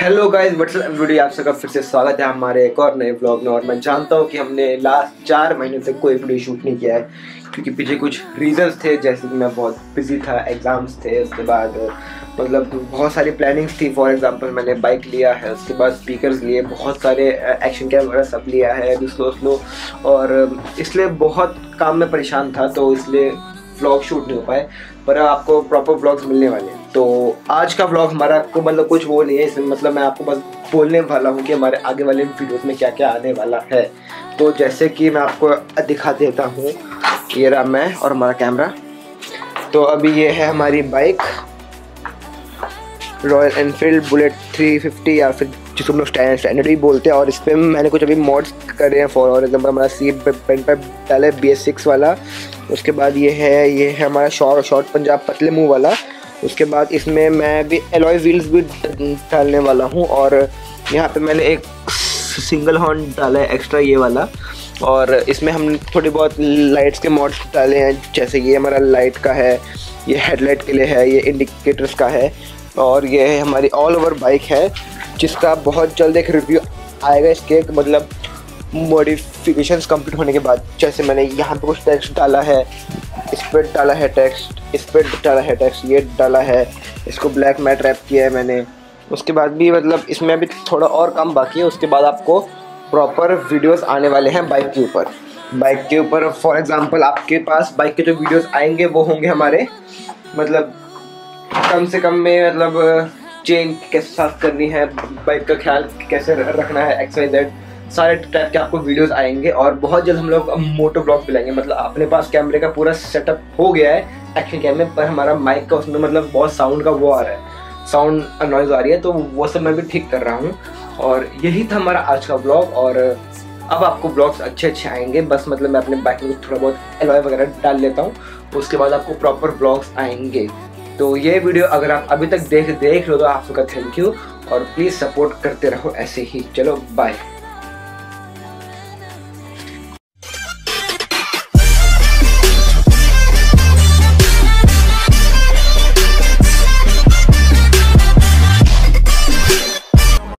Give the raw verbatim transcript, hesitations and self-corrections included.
Hello guys, WhatsApp everybody, आप सबका फिर से स्वागत है हमारे एक और नए व्लॉग में। और मैं जानता हूँ कि हमने लास्ट चार महीने से कोई वीडियो शूट नहीं किया है क्योंकि पीछे कुछ रीजंस थे, जैसे कि मैं बहुत बिजी था, एग्ज़ाम्स थे, उसके बाद मतलब बहुत सारी प्लानिंग्स थी। फॉर एग्जांपल मैंने बाइक लिया है, उसके बाद स्पीकर्स लिए, बहुत सारे एक्शन कैमरा सब लिया है, स्लो स्लो, और इसलिए बहुत काम में परेशान था, तो इसलिए व्लॉग शूट नहीं हो पाए। पर आपको प्रॉपर व्लॉग्स मिलने वाले हैं। तो आज का व्लॉग हमारा को मतलब कुछ वो नहीं है, इसमें मतलब मैं आपको बस बोलने वाला हूँ कि हमारे आगे वाले वीडियोस में क्या क्या आने वाला है। तो जैसे कि मैं आपको दिखा देता हूँ, ये रहा मैं और हमारा कैमरा। तो अभी ये है हमारी bike royal Enfield bullet three fifty, या फिर जिसको हम लोग स्टैंडर्ड भी बोलते हैं। और इस पर मैंने कुछ अभी मॉड्स करे हैं। फॉर एग्जाम्पल हमारा सीट पेन पर डाला है बी एस सिक्स वाला। उसके बाद ये है ये है हमारा शॉर्ट शॉर्ट पंजाब पतले मुंह वाला। उसके बाद इसमें मैं भी एलॉय व्हील्स भी डालने वाला हूँ। और यहाँ पे मैंने एक सिंगल हॉर्न डाला है एक्स्ट्रा, ये वाला। और इसमें हम थोड़ी बहुत लाइट्स के मॉड्स डाले हैं, जैसे ये हमारा लाइट का है, ये हेडलाइट के लिए है, ये इंडिकेटर्स का है। और ये है हमारी ऑल ओवर बाइक है, जिसका बहुत जल्द एक रिव्यू आएगा इसके, मतलब मॉडिफिकेशंस कंप्लीट होने के बाद। जैसे मैंने यहाँ पे कुछ टेक्स्ट डाला है, इस पर डाला है टेक्स्ट, इस पर डाला है टेक्स्ट, ये डाला है, इसको ब्लैक मैट रैप किया है मैंने। उसके बाद भी मतलब इसमें अभी थोड़ा और काम बाकी है। उसके बाद आपको प्रॉपर वीडियोस आने वाले हैं बाइक के ऊपर बाइक के ऊपर फॉर एग्जांपल आपके पास बाइक के जो वीडियोस आएंगे वो होंगे हमारे, मतलब कम से कम में, मतलब चेन कैसे साफ करनी है, बाइक का ख्याल कैसे रखना है, एक्स वाई जेड सारे टाइप के आपको वीडियोस आएंगे। और बहुत जल्द हम लोग मोटो ब्लॉग पिलाएंगे। मतलब अपने पास कैमरे का पूरा सेटअप हो गया है एक्शन कैमरे पर, हमारा माइक का उसमें मतलब बहुत साउंड का वो आ रहा है, साउंड नॉइज आ रही है, तो वो सब मैं भी ठीक कर रहा हूँ। और यही था हमारा आज का ब्लॉग। और अब आपको ब्लॉग्स अच्छे अच्छे आएंगे, बस मतलब मैं अपने बाइक में थोड़ा बहुत एलॉय वगैरह डाल लेता हूँ, उसके बाद आपको प्रॉपर ब्लॉग्स आएंगे। तो ये वीडियो अगर आप अभी तक देख देख लो तो आप सबका थैंक यू, और प्लीज़ सपोर्ट करते रहो ऐसे ही। चलो बाय।